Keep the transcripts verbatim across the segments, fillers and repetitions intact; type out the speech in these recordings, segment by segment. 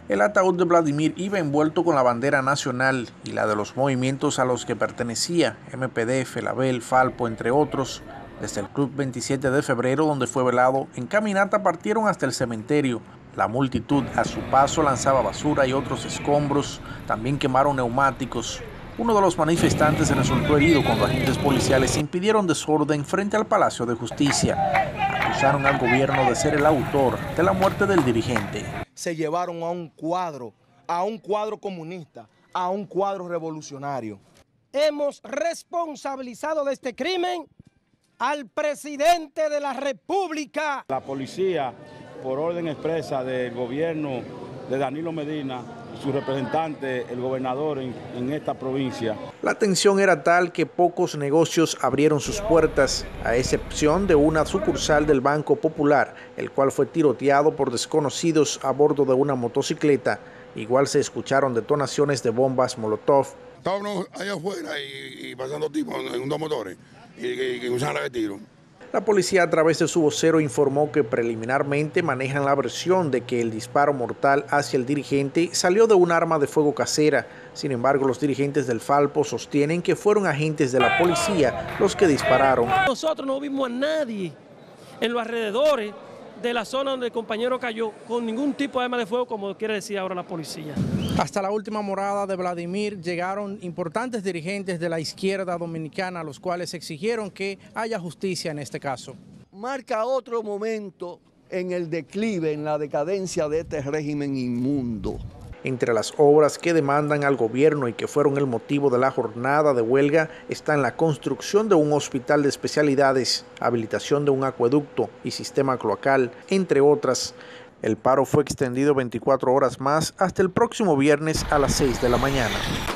El ataúd de Vladimir iba envuelto con la bandera nacional y la de los movimientos a los que pertenecía, M P D, Felabel, Falpo, entre otros. Desde el Club veintisiete de febrero, donde fue velado, en caminata partieron hasta el cementerio. La multitud a su paso lanzaba basura y otros escombros, también quemaron neumáticos. Uno de los manifestantes resultó herido cuando agentes policiales impidieron desorden frente al Palacio de Justicia. Acusaron al gobierno de ser el autor de la muerte del dirigente. Se llevaron a un cuadro, a un cuadro comunista, a un cuadro revolucionario. Hemos responsabilizado de este crimen al presidente de la República. La policía, por orden expresa del gobierno de Danilo Medina, su representante, el gobernador en, en esta provincia. La tensión era tal que pocos negocios abrieron sus puertas, a excepción de una sucursal del Banco Popular, el cual fue tiroteado por desconocidos a bordo de una motocicleta. Igual se escucharon detonaciones de bombas Molotov. Estábamos allá afuera y, y pasando tipos en dos motores y, y, y usaban la de tiro. La policía, a través de su vocero, informó que preliminarmente manejan la versión de que el disparo mortal hacia el dirigente salió de un arma de fuego casera. Sin embargo, los dirigentes del Falpo sostienen que fueron agentes de la policía los que dispararon. Nosotros no vimos a nadie en los alrededores de la zona donde el compañero cayó con ningún tipo de arma de fuego, como quiere decir ahora la policía. Hasta la última morada de Vladimir llegaron importantes dirigentes de la izquierda dominicana, los cuales exigieron que haya justicia en este caso. Marca otro momento en el declive, en la decadencia de este régimen inmundo. Entre las obras que demandan al gobierno y que fueron el motivo de la jornada de huelga están la construcción de un hospital de especialidades, habilitación de un acueducto y sistema cloacal, entre otras. El paro fue extendido veinticuatro horas más hasta el próximo viernes a las seis de la mañana.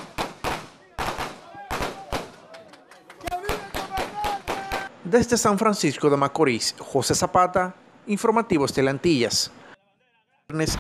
Desde San Francisco de Macorís, José Zapata, Informativos Teleantillas.